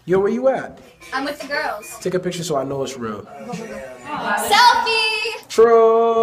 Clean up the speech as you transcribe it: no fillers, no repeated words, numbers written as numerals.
Yo, where you at? I'm with the girls. Take a picture so I know it's real. Selfie! True.